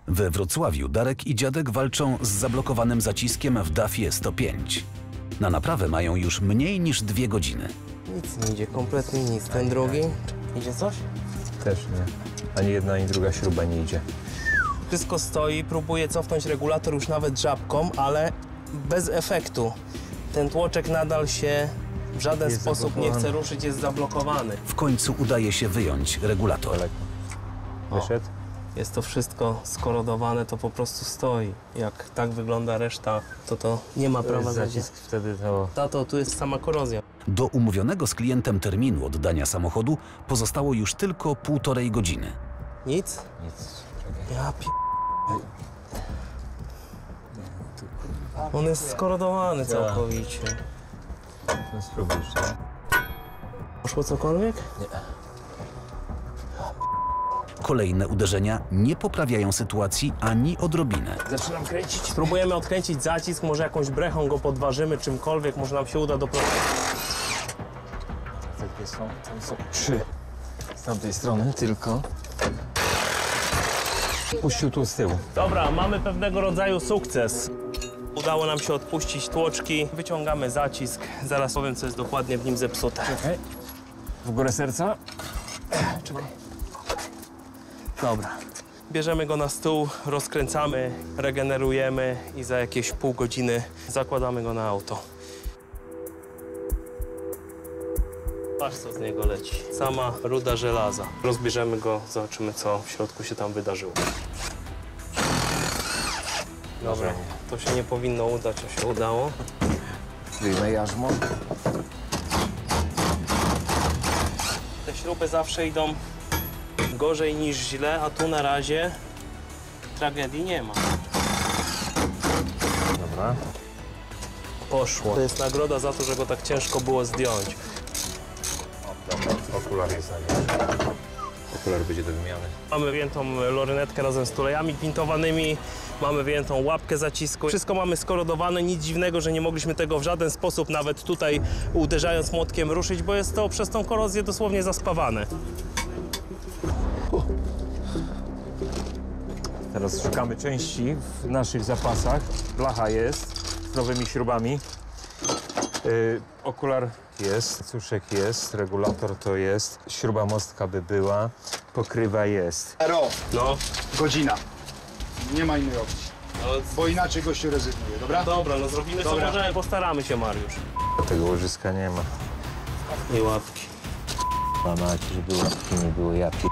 We Wrocławiu Darek i dziadek walczą z zablokowanym zaciskiem w DAF-ie 105. Na naprawę mają już mniej niż 2 godziny. Nic nie idzie, kompletnie nic. Ten drugi, idzie coś? Też nie. Ani jedna, ani druga śruba nie idzie. Wszystko stoi, próbuję cofnąć regulator już nawet żabką, ale bez efektu. Ten tłoczek nadal się w żaden sposób nie chce ruszyć, jest zablokowany. W końcu udaje się wyjąć regulator. Wyszedł? Jest to wszystko skorodowane, to po prostu stoi. Jak tak wygląda reszta, to nie ma prawa Zacisk wtedy to... Tato, tu jest sama korozja. Do umówionego z klientem terminu oddania samochodu pozostało już tylko 1,5 godziny. Nic? Nic. Ja On jest skorodowany całkowicie. No spróbuj już, nie? Poszło cokolwiek? Nie. Kolejne uderzenia nie poprawiają sytuacji ani odrobinę. Zaczynam kręcić. Spróbujemy odkręcić zacisk, może jakąś brechą go podważymy, czymkolwiek, może nam się uda doprowadzić. Takie są, tam są 3. Z tamtej strony tylko. Puścił tu z tyłu. Dobra, mamy pewnego rodzaju sukces. Udało nam się odpuścić tłoczki. Wyciągamy zacisk. Zaraz powiem, co jest dokładnie w nim zepsute. Czekaj. W górę serca. Czekaj. Dobra. Bierzemy go na stół, rozkręcamy, regenerujemy i za jakieś pół godziny zakładamy go na auto. Patrz, co z niego leci. Sama ruda żelaza. Rozbierzemy go, zobaczymy, co w środku się tam wydarzyło. Dobra, to się nie powinno udać, a się udało. Wyjmę jarzmo. Te śruby zawsze idą gorzej niż źle, a tu na razie tragedii nie ma. Dobra. Poszło. To jest nagroda za to, że go tak ciężko było zdjąć. Okular jest na nim. Okular będzie do wymiany. Mamy wyjętą lorynetkę razem z tulejami gwintowanymi, mamy wyjętą łapkę zacisku. Wszystko mamy skorodowane, nic dziwnego, że nie mogliśmy tego w żaden sposób, nawet tutaj uderzając młotkiem, ruszyć, bo jest to przez tą korozję dosłownie zaspawane. Teraz szukamy części w naszych zapasach. Blacha jest z nowymi śrubami. Okular jest, cuszek jest, regulator to jest, śruba mostka by była, pokrywa jest. No. Godzina. Nie ma innej opcji, No, bo inaczej gościu rezygnuje, dobra? dobra, no zrobimy co możemy, postaramy się, Mariusz. Tego łożyska nie ma. I łapki. Mama, żeby łapki nie było, ja